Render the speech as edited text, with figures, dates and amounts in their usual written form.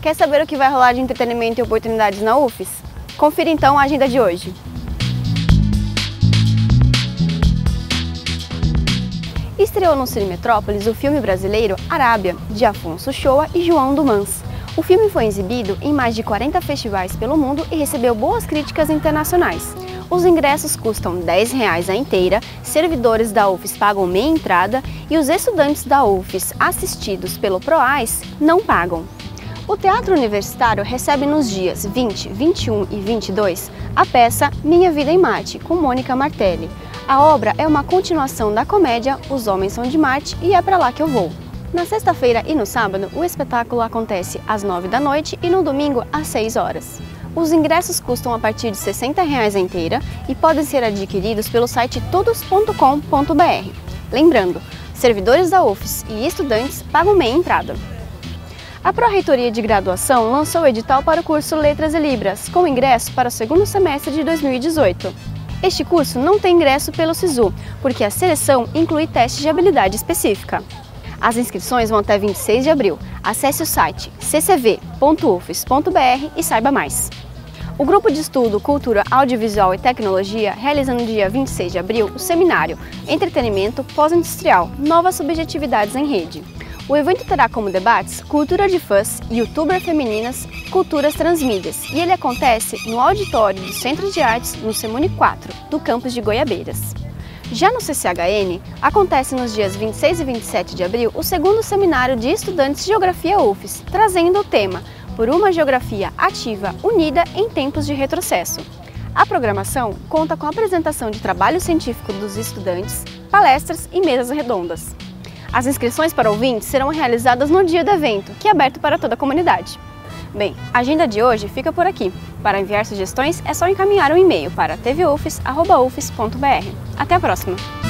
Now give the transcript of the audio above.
Quer saber o que vai rolar de entretenimento e oportunidades na UFES? Confira então a agenda de hoje. Estreou no Cine Metrópolis o filme brasileiro Arábia, de Afonso Shoa e João Dumans. O filme foi exibido em mais de 40 festivais pelo mundo e recebeu boas críticas internacionais. Os ingressos custam R$10 a inteira, servidores da UFES pagam meia entrada e os estudantes da UFES assistidos pelo PROAS não pagam. O Teatro Universitário recebe nos dias 20, 21 e 22 a peça Minha Vida em Marte, com Mônica Martelli. A obra é uma continuação da comédia Os Homens São de Marte e É Pra Lá Que Eu Vou. Na sexta-feira e no sábado, o espetáculo acontece às 9 da noite e no domingo às 6 horas. Os ingressos custam a partir de R$60 a inteira e podem ser adquiridos pelo site todos.com.br. Lembrando, servidores da UFES e estudantes pagam meia entrada. A Pró-Reitoria de Graduação lançou o edital para o curso Letras e Libras, com ingresso para o segundo semestre de 2018. Este curso não tem ingresso pelo SISU, porque a seleção inclui teste de habilidade específica. As inscrições vão até 26 de abril. Acesse o site ccv.ufes.br e saiba mais. O Grupo de Estudo Cultura Audiovisual e Tecnologia realiza no dia 26 de abril o seminário Entretenimento Pós-Industrial – Novas Subjetividades em Rede. O evento terá como debates Cultura de Fãs, Youtuber Femininas, Culturas Transmídias e ele acontece no auditório do Centro de Artes no Semune 4, do campus de Goiabeiras. Já no CCHN, acontece nos dias 26 e 27 de abril o segundo seminário de estudantes de Geografia UFES, trazendo o tema Por uma Geografia Ativa Unida em Tempos de Retrocesso. A programação conta com a apresentação de trabalho científico dos estudantes, palestras e mesas redondas. As inscrições para ouvintes serão realizadas no dia do evento, que é aberto para toda a comunidade. Bem, a agenda de hoje fica por aqui. Para enviar sugestões é só encaminhar um e-mail para tvufes@ufes.br. Até a próxima!